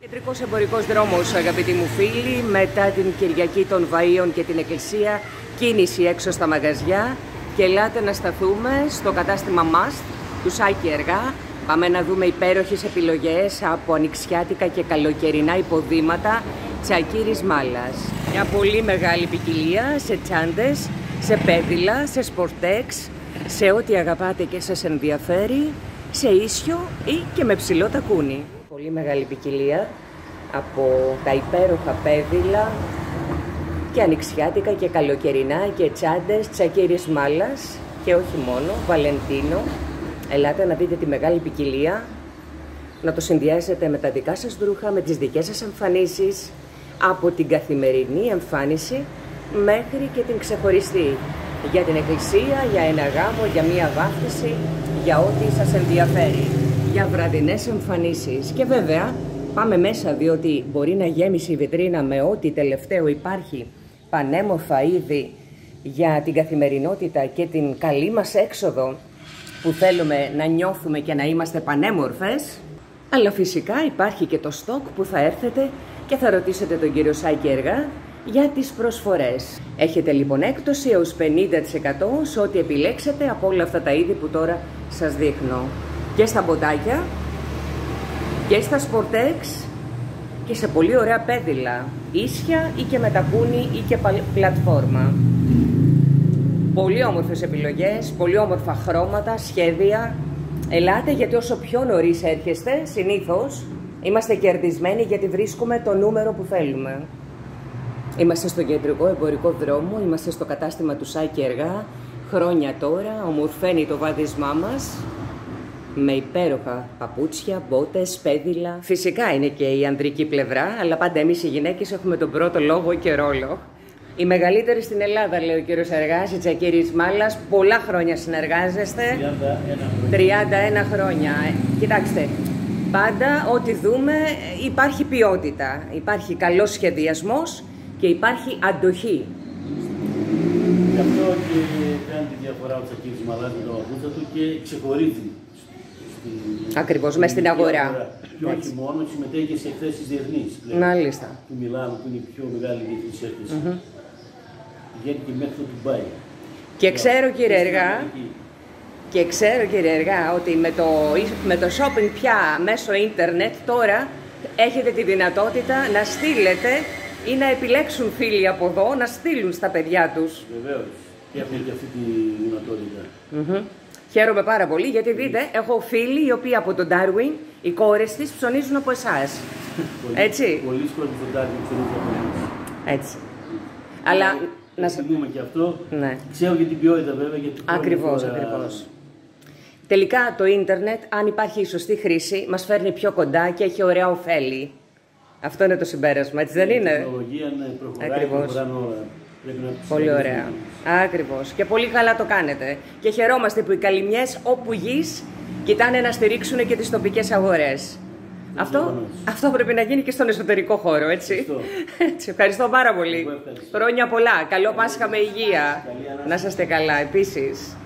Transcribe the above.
Κεντρικός εμπορικός δρόμος, αγαπητοί μου φίλοι, μετά την Κυριακή των Βαΐων και την Εκκλησία, κίνηση έξω στα μαγαζιά και ελάτε να σταθούμε στο κατάστημα Must του Σάκη Εργά. Πάμε να δούμε υπέροχες επιλογές από ανοιξιάτικα και καλοκαιρινά υποδήματα Τσακίρης Μάλας. Μια πολύ μεγάλη ποικιλία σε τσάντες, σε πέδιλα, σε σπορτέξ, σε ό,τι αγαπάτε και σας ενδιαφέρει, σε ίσιο ή και με ψηλό τακούνι. Πολύ μεγάλη ποικιλία από τα υπέροχα πέδιλα και ανοιξιάτικα και καλοκαιρινά και τσάντες Τσακίρης Μάλας και όχι μόνο, Βαλεντίνο. Ελάτε να δείτε τη μεγάλη ποικιλία, να το συνδυάσετε με τα δικά σας ρούχα, με τις δικές σας εμφανίσεις, από την καθημερινή εμφάνιση μέχρι και την ξεχωριστή. Για την εκκλησία, για ένα γάμο, για μία βάφτιση, για ό,τι σας ενδιαφέρει. Για βραδινές εμφανίσεις. Και βέβαια πάμε μέσα, διότι μπορεί να γέμισει η βιτρίνα με ό,τι τελευταίο υπάρχει, πανέμορφα είδη για την καθημερινότητα και την καλή μας έξοδο που θέλουμε να νιώθουμε και να είμαστε πανέμορφες. Αλλά φυσικά υπάρχει και το στόκ που θα έρθετε και θα ρωτήσετε τον κύριο Σάκη Εργά για τις προσφορές. Έχετε λοιπόν έκπτωση έως 50% σε ό,τι επιλέξετε από όλα αυτά τα είδη που τώρα σας δείχνω. Και στα μποτάκια και στα σπορτέξ και σε πολύ ωραία πέδιλα, ίσια ή και με τακούνι ή και πλατφόρμα. Πολύ όμορφες επιλογές, πολύ όμορφα χρώματα, σχέδια. Ελάτε, γιατί όσο πιο νωρίς έρχεστε, συνήθως είμαστε κερδισμένοι γιατί βρίσκουμε το νούμερο που θέλουμε. Είμαστε στο κεντρικό εμπορικό δρόμο, είμαστε στο κατάστημα του Σάκη Εργά. Χρόνια τώρα, ομορφαίνει το βάδισμά μας με υπέροχα παπούτσια, μπότες, πέδιλα. Φυσικά είναι και η ανδρική πλευρά, αλλά πάντα εμείς οι γυναίκες έχουμε τον πρώτο λόγο και ρόλο. Η μεγαλύτερη στην Ελλάδα, λέει ο κύριος Εργάς, η Τσακίρης Μάλας. Πολλά χρόνια συνεργάζεστε. 31 χρόνια. Κοιτάξτε, πάντα ό,τι δούμε υπάρχει ποιότητα. Υπάρχει καλός σχεδιασμός και υπάρχει αντοχή. Γι' αυτό και κάνει τη διαφορά ο Τσακίρης Μάλας με το παπούτσα του και ξεχωρίζει. Ακριβώς, μες στην αγορά. Και όχι μόνο, συμμετέχει και σε εκθέσεις διεθνείς. Μάλιστα. Του Μιλάνου, που είναι η πιο μεγάλη διεθνής έκθεση. Βγαίνει και μέχρι το Ντουμπάι. Και ξέρω, κύριε Εργά, ότι με το shopping πια μέσω ίντερνετ τώρα έχετε τη δυνατότητα να στείλετε ή να επιλέξουν φίλοι από εδώ να στείλουν στα παιδιά τους. Βεβαίως. Και έχουμε και αυτή τη δυνατότητα. Χαίρομαι πάρα πολύ, γιατί δείτε, έχω φίλοι οι οποίοι από τον Darwin, οι κόρες της ψωνίζουν από εσάς. Έτσι. Πολλοί κόσμοι στον Darwin ψωνίζουν από εμάς. Έτσι. Αλλά να συγκρίνουμε και αυτό. Ναι. Ξέρω για την ποιότητα βέβαια. Ακριβώς. Τελικά το ίντερνετ, αν υπάρχει η σωστή χρήση, μας φέρνει πιο κοντά και έχει ωραία ωφέλη. Αυτό είναι το συμπέρασμα, έτσι δεν είναι? Η τεχνολογία προχωράει, προχωράνε όλα. Πολύ ωραία. Ακριβώς. Και πολύ καλά το κάνετε. Και χαιρόμαστε που οι καλυμιές όπου γης κοιτάνε να στηρίξουν και τις τοπικές αγορές. Αυτό πρέπει να γίνει και στον εσωτερικό χώρο, έτσι. Έτσι. Ευχαριστώ πάρα πολύ. Χρόνια πολλά. Καλό Πάσχα με υγεία. Να είστε καλά επίσης.